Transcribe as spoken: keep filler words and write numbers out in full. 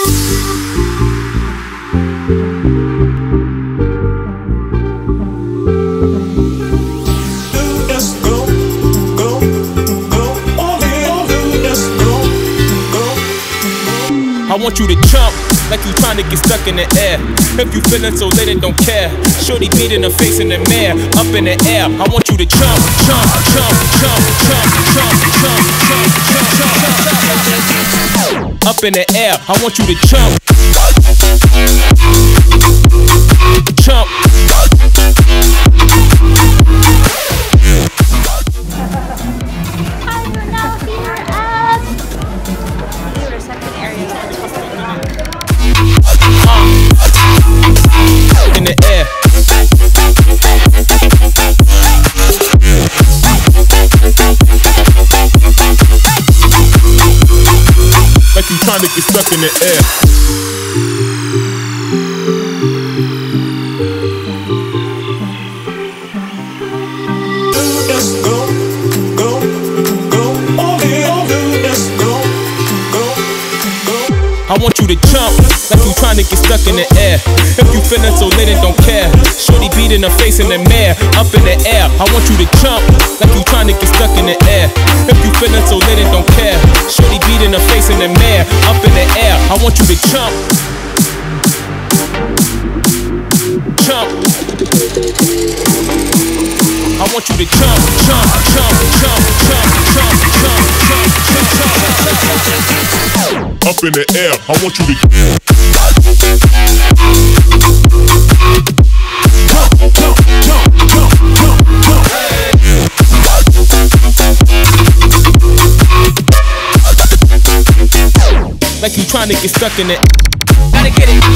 I want you to jump like you trying to get stuck in the air. If you feeling so lit and don't care, shorty beat in the face in the mirror, up in the air. I want you to jump, jump, jump, jump, jump, jump, jump, jump, jump, jump, up in the air. I want you to jump, jump. In the air. Like you trying to get stuck in the air. Just go, go, go, all in, all in, just go, go, go. I want you to jump like you trying to get stuck in the air. If you feeling so lit and don't care, shorty beat in the face in the mirror, up in the air. I want you to jump like you trying to get stuck in the air. If you feeling so lit and don't care, shorty beat in the face in the mirror, up in the air. I want you to jump, jump. I want you to jump, jump, jump, jump, jump, jump, jump, jump, jump, jump. Up in the air. I want you to jump, jump, jump, jump, jump, jump. Like you trying to get stuck in it. Gotta get it.